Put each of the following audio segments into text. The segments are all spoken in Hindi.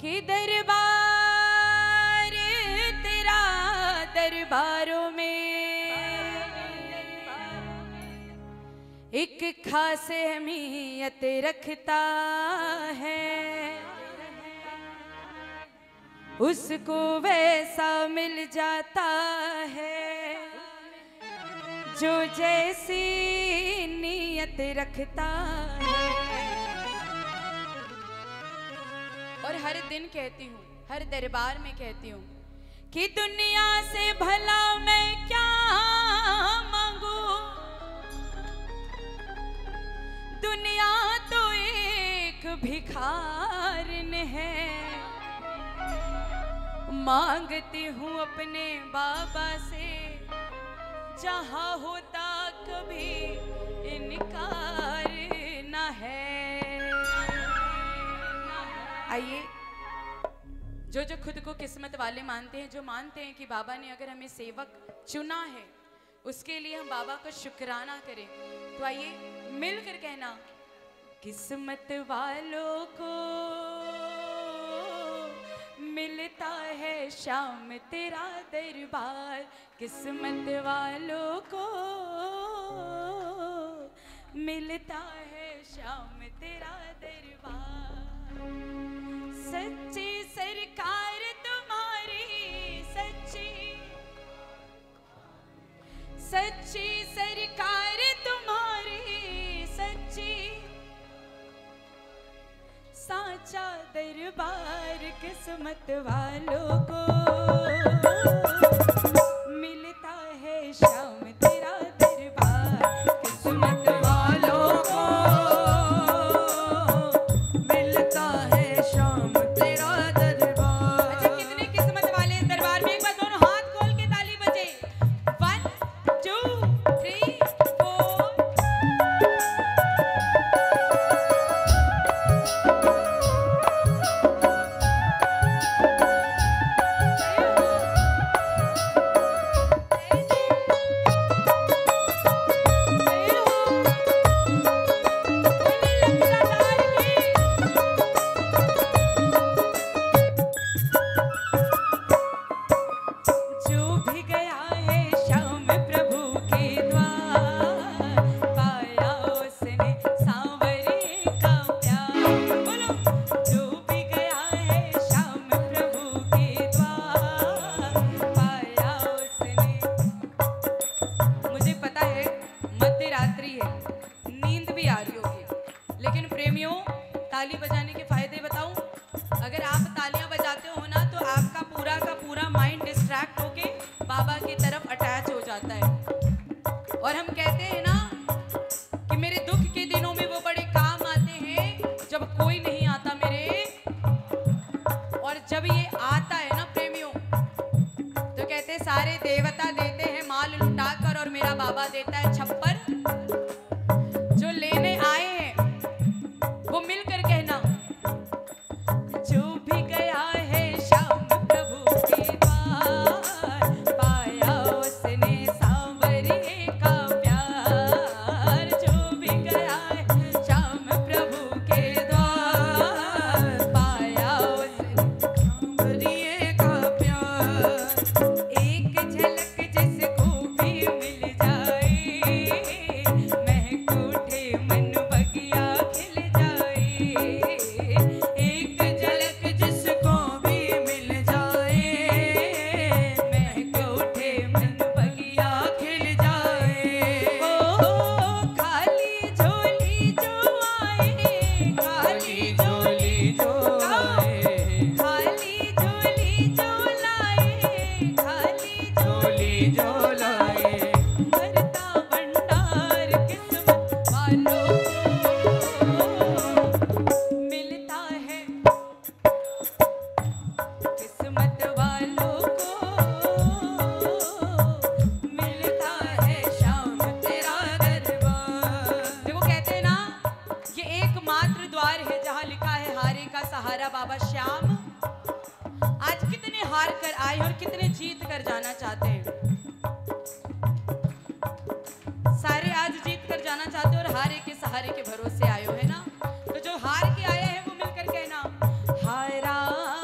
कि दरबार तेरा दरबारों में एक खास अहमियत रखता है, उसको वैसा मिल जाता है जो जैसी नीयत रखता है। और हर दिन कहती हूँ, हर दरबार में कहती हूँ कि दुनिया से भला मैं क्या मांगू, दुनिया तो एक भिखारिन है। मांगती हूँ अपने बाबा से जहाँ होता कभी इनकार न है। आइए, जो खुद को किस्मत वाले मानते हैं, जो मानते हैं कि बाबा ने अगर हमें सेवक चुना है, उसके लिए हम बाबा का शुक्राना करें। तो आइए मिलकर कहना, किस्मत वालों को मिलता है शाम तेरा दरबार, किस्मत वालों को मिलता है शाम तेरा दरबार। सच्ची सरकार तुम्हारी, सच्ची सरकार तुम्हारी, सच्ची साचा दरबार किस्मत वालों को मिलता है शाम तेरा दरबार, किस्मत वालों को मिलता है शाम तेरा दरबार। अच्छा, कितने किस्मत वाले इस दरबार में? एक बार दोनों हाथ खोल के ताली बजे। 1 2 3 4। लेकिन प्रेमियों, ताली बजाने के फायदे बताऊं? अगर आप तालियां बजाते हो ना, तो आपका पूरा का पूरा माइंड डिस्ट्रैक्ट होके बाबा की तरफ अटैच हो जाता है। और हम कहते हैं ना कि मेरे दुख के दिनों में वो बड़े काम आते हैं जब कोई नहीं आता मेरे। और जब ये आता है ना प्रेमियों, तो कहते हैं सारे देवता देते हैं माल लुटाकर और मेरा बाबा देता है छप्पर। जो लेने आए हैं वो मिलकर कहना, जो भी गया है शाम प्रभु के द्वार, पाया उसने सांवरे का प्यार। जो भी गया है शाम प्रभु के द्वार, पाया उसने सांवरे का प्यार। एक झलक जिसको भी मिल जाए, महक उठे मन बगिया खिल जाए। एक झलक जिसको भी मिल जाए, महक उठे मन बगिया खिल जाए। ओ खाली झोली जो आए, खाली झोली जो आए, खाली झोली जो लाए, खाली झोली जो लाए, भरता भंडार किस्मत वालों को मिलता है, किस्मत वालों को मिलता है शाम तेरा दरबार। देखो कहते हैं ना, ये एकमात्र द्वार है जहां लिखा है हारे का सहारा बाबा श्याम। आज कितने हार कर आए और कितने जीत कर जाना चाहते हैं। सारे आज जीत कर जाना चाहते हो और हारे के सहारे के भरोसे आए हो, है ना? तो जो हार के आए हैं वो मिलकर कहना, हारा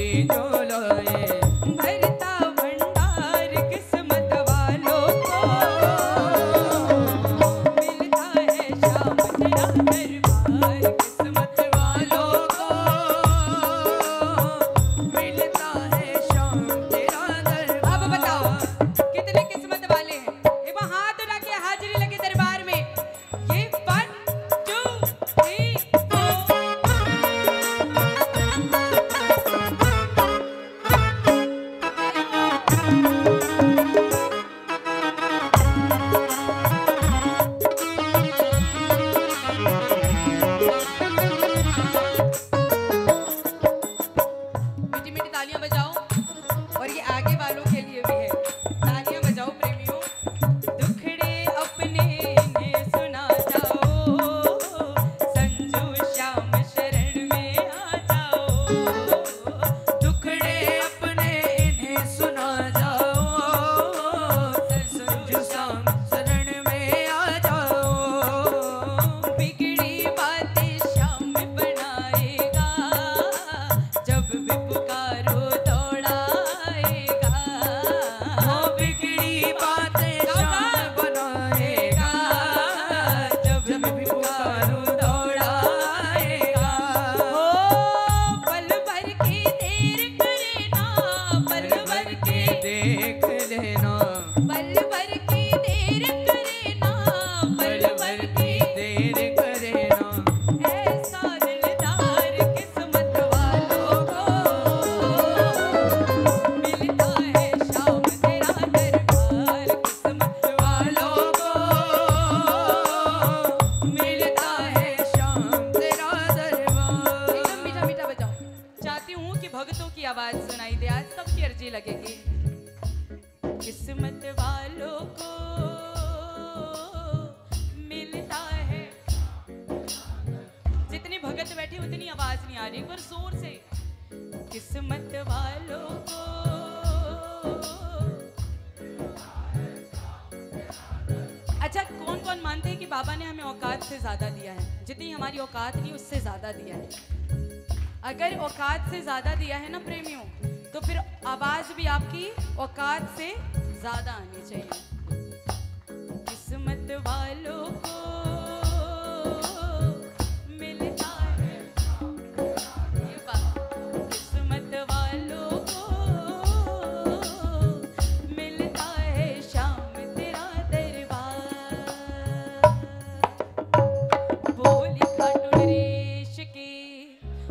जो लाए, भरता भंडार किस्मत वालों को, मिलता है शाम तेरा दरबार किस्मत वालों को, मिलता है शाम तेरा दरबार। अब बताओ कितने किस्मत वाले हैं? एक बार हाथ उठा के हाजिरी लगे दरबार में। ये 1 2 3 4 मीठी मीठी तालियां बजाओ और ये आगे वालों के लिए भी है। तालियां बजाओ प्रेमियों। दुखड़े अपने इन्हें सुना जाओ, संजू श्याम शरण में आ जाओ। दुखड़े अपने इन्हें सुना जाओ, संजू श्याम शरण में आ जाओ। बिगड़ी बातें श्याम बनाएगा, जब भी पुकारो दौड़ाएगा। वो बिगड़ी बातें श्याम बनाएगा, जब जब भी पुकारो दौड़ाएगा। ओ पल भर की देर करे ना, पल भर की देख लेना, पल भर की देर करे ना, पल भर की देर करे ना। ऐसा दिलदार किस्मत वालों को, मिलता है शाम तेरा दरबार किस्मत वालों को, मिलता है शाम तेरा दरबार। एकदम मीठा मीठा बजाओ। चाहती हूँ कि भक्तों की आवाज सुनाई दे, आज सबकी अर्जी लगेगी। किस्मत वालों को मिलता है। जितनी भगत बैठी उतनी आवाज नहीं आ रही, एक बार जोर से। किस्मत वालों को अच्छा, कौन कौन मानते हैं कि बाबा ने हमें औकात से ज्यादा दिया है? जितनी हमारी औकात नहीं उससे ज्यादा दिया है। अगर औकात से ज्यादा दिया है ना प्रेमियों, तो फिर आवाज भी आपकी औकात से ज्यादा आनी चाहिए। किस्मत वालों को